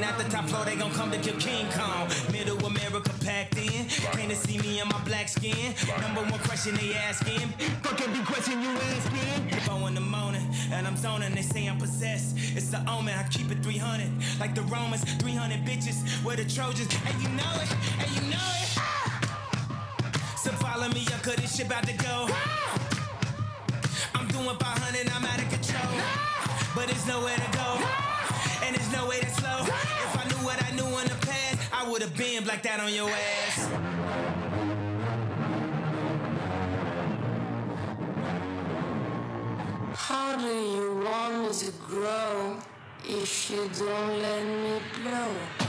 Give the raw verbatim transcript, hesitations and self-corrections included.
at the top floor, they gon' come to kill King Kong. Middle America packed in, came to see me in my black skin. Number one question they asking, fuck every question you asking. Four in the morning, and I'm zoning, they say I'm possessed. It's the omen, I keep it three hundred. Like the Romans, three hundred bitches, we're the Trojans. And you know it, and you know it. So follow me up, cause this shit about to go. I'm doing five hundred, I'm out of control. But there's nowhere to go, and there's no way to slow. If I knew what I knew in the past, I would've been like that on your ass. How do you want me to grow if you don't let me blow?